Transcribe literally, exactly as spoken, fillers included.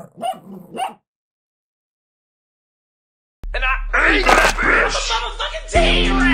And I ain't that bitch! I'm a motherfucking T-Rex!